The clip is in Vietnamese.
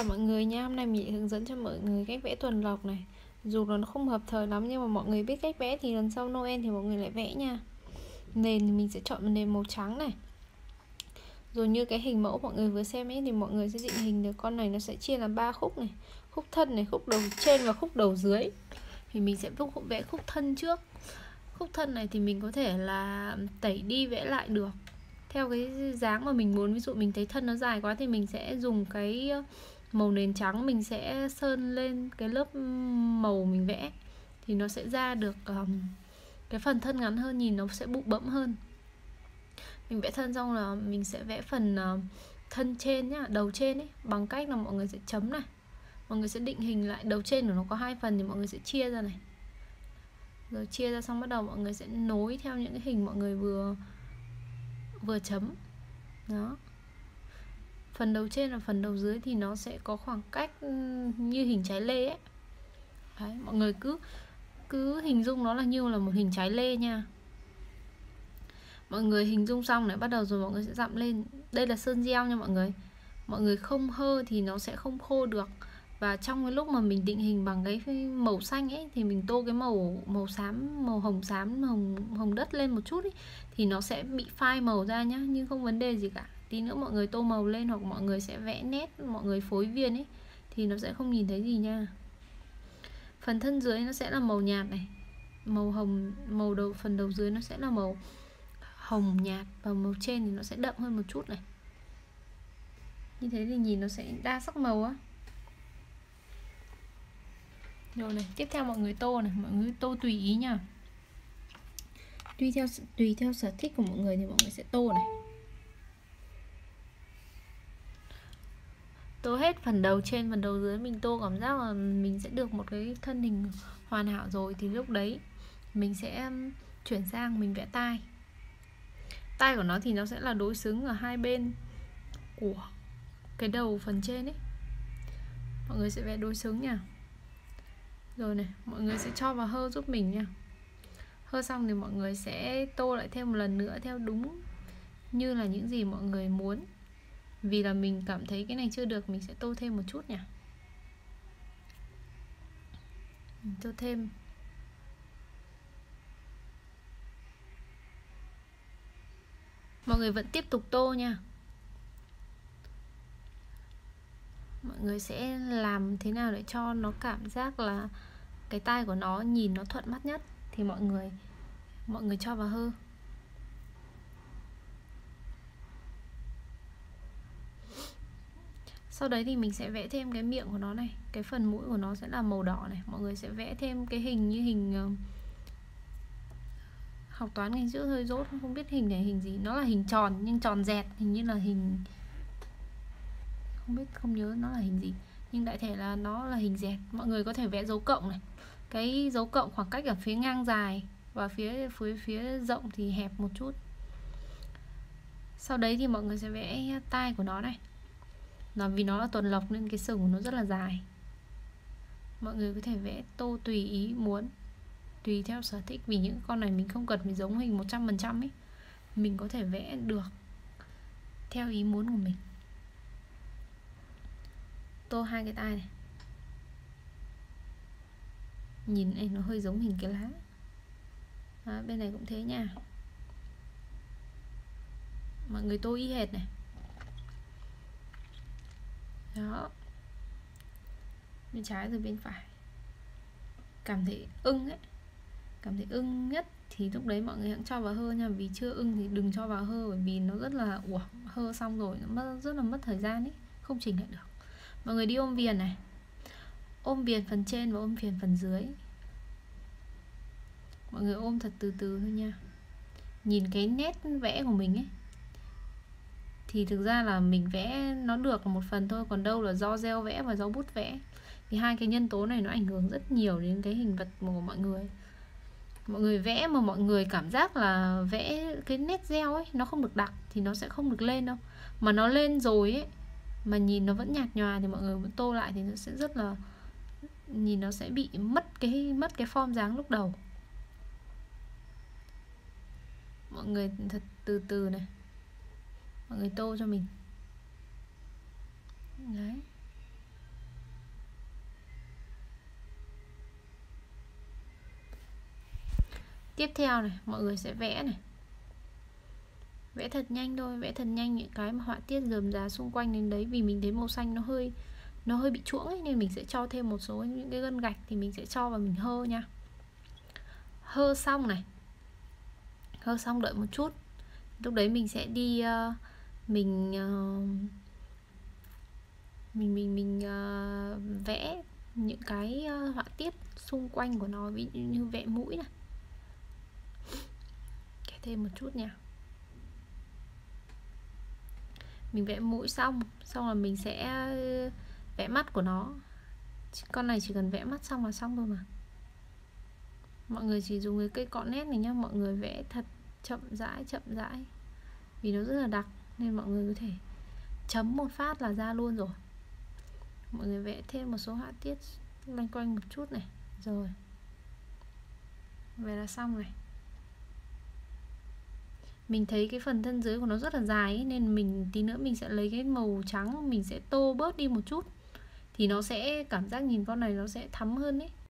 Chào mọi người nha, hôm nay mình hướng dẫn cho mọi người cách vẽ tuần lộc này. Dù là nó không hợp thời lắm nhưng mà mọi người biết cách vẽ thì lần sau Noel thì mọi người lại vẽ nha. Nền thì mình sẽ chọn nền màu trắng này. Rồi như cái hình mẫu mọi người vừa xem ấy thì mọi người sẽ định hình được con này nó sẽ chia làm 3 khúc này. Khúc thân này, khúc đầu trên và khúc đầu dưới. Thì mình sẽ vẽ khúc thân trước. Khúc thân này thì mình có thể là tẩy đi vẽ lại được theo cái dáng mà mình muốn. Ví dụ mình thấy thân nó dài quá thì mình sẽ dùng cái màu nền trắng, mình sẽ sơn lên cái lớp màu mình vẽ thì nó sẽ ra được cái phần thân ngắn hơn, nhìn nó sẽ bụ bẫm hơn. Mình vẽ thân xong là mình sẽ vẽ phần thân trên nhá, đầu trên ấy, bằng cách là mọi người sẽ chấm này. Mọi người sẽ định hình lại đầu trên của nó có 2 phần thì mọi người sẽ chia ra này. Rồi chia ra xong bắt đầu mọi người sẽ nối theo những cái hình mọi người vừa chấm. Đó. Phần đầu trên và phần đầu dưới thì nó sẽ có khoảng cách như hình trái lê ấy. Đấy, mọi người cứ hình dung nó là như là một hình trái lê nha. Mọi người hình dung xong này, bắt đầu rồi mọi người sẽ dặm lên. Đây là sơn gel nha mọi người. Mọi người không hơ thì nó sẽ không khô được. Và trong cái lúc mà mình định hình bằng cái màu xanh ấy thì mình tô cái màu xám, màu hồng xám, hồng đất lên một chút ấy, thì nó sẽ bị phai màu ra nhá, nhưng không vấn đề gì cả. Tí nữa mọi người tô màu lên hoặc mọi người sẽ vẽ nét, mọi người phối viền ấy thì nó sẽ không nhìn thấy gì nha. Phần thân dưới nó sẽ là màu nhạt này, màu hồng, phần đầu dưới nó sẽ là màu hồng nhạt và màu trên thì nó sẽ đậm hơn một chút này. Như thế thì nhìn nó sẽ đa sắc màu á. Rồi này, tiếp theo mọi người tô này, mọi người tô tùy ý nha. Tùy theo sở thích của mọi người thì mọi người sẽ tô này. Tô hết phần đầu trên, phần đầu dưới mình tô cảm giác là mình sẽ được một cái thân hình hoàn hảo rồi thì lúc đấy mình sẽ chuyển sang mình vẽ tai. Tai của nó thì nó sẽ là đối xứng ở hai bên của cái đầu phần trên ấy. Mọi người sẽ vẽ đối xứng nha. Rồi này, mọi người sẽ cho vào hơ giúp mình nha. Hơ xong thì mọi người sẽ tô lại thêm một lần nữa theo đúng như là những gì mọi người muốn. Vì là mình cảm thấy cái này chưa được, mình sẽ tô thêm một chút nha. Mình tô thêm. Mọi người vẫn tiếp tục tô nha. Mọi người sẽ làm thế nào để cho nó cảm giác là cái tai của nó nhìn nó thuận mắt nhất thì mọi người cho vào hơ. Sau đấy thì mình sẽ vẽ thêm cái miệng của nó này, cái phần mũi của nó sẽ là màu đỏ này. Mọi người sẽ vẽ thêm cái hình như hình học toán ngày trước hơi dốt, không biết hình này hình gì. Nó là hình tròn nhưng tròn dẹt, hình như là hình, không nhớ nó là hình gì, nhưng đại thể là nó là hình dẹt. Mọi người có thể vẽ dấu cộng này, cái dấu cộng khoảng cách ở phía ngang dài và phía rộng thì hẹp một chút. Sau đấy thì mọi người sẽ vẽ tai của nó này. Vì nó là tuần lộc nên cái sừng của nó rất là dài. Mọi người có thể vẽ tô tùy ý muốn, tùy theo sở thích. Vì những con này mình không cần phải giống hình 100% ấy, mình có thể vẽ được theo ý muốn của mình. Tô hai cái tai này, nhìn này nó hơi giống hình cái lá. Đó, bên này cũng thế nha. Mọi người tô y hệt này. Đó, bên trái rồi bên phải. Cảm thấy ưng ấy, cảm thấy ưng nhất thì lúc đấy mọi người hãy cho vào hơ nha. Vì chưa ưng thì đừng cho vào hơ, bởi vì nó rất là hơ xong rồi nó rất là mất thời gian ấy, không chỉnh lại được. Mọi người đi ôm viền này, ôm viền phần trên và ôm viền phần dưới. Mọi người ôm thật từ từ thôi nha. Nhìn cái nét vẽ của mình ấy thì thực ra là mình vẽ nó được một phần thôi, còn đâu là do gel vẽ và do bút vẽ. Thì hai cái nhân tố này nó ảnh hưởng rất nhiều đến cái hình vật của mọi người. Mọi người vẽ mà mọi người cảm giác là vẽ cái nét gel ấy nó không được đặc thì nó sẽ không được lên đâu. Mà nó lên rồi ấy mà nhìn nó vẫn nhạt nhòa thì mọi người vẫn tô lại thì nó sẽ rất là, nhìn nó sẽ bị mất cái form dáng lúc đầu. Mọi người thật từ từ này, mọi người tô cho mình. Đấy. Tiếp theo này, mọi người sẽ vẽ này. Vẽ thật nhanh thôi, vẽ thật nhanh những cái mà họa tiết rườm rà xung quanh đến đấy. Vì mình thấy màu xanh nó hơi bị chuỗng ấy, nên mình sẽ cho thêm một số những cái gân gạch thì mình sẽ cho vào mình hơ nha. Hơ xong này, hơ xong đợi một chút. Lúc đấy mình sẽ đi mình vẽ những cái họa tiết xung quanh của nó, ví dụ như vẽ mũi này. Kể thêm một chút nha. Mình vẽ mũi xong là mình sẽ vẽ mắt của nó. Con này chỉ cần vẽ mắt xong là xong thôi mà. Mọi người chỉ dùng cái cây cọ nét này nhá, mọi người vẽ thật chậm rãi vì nó rất là đặc nên mọi người có thể chấm một phát là ra luôn rồi. Mọi người vẽ thêm một số họa tiết loanh quanh một chút này. Rồi, vậy là xong này. Mình thấy cái phần thân dưới của nó rất là dài ấy, nên mình tí nữa mình sẽ lấy cái màu trắng, mình sẽ tô bớt đi một chút thì nó sẽ cảm giác nhìn con này nó sẽ thắm hơn ấy.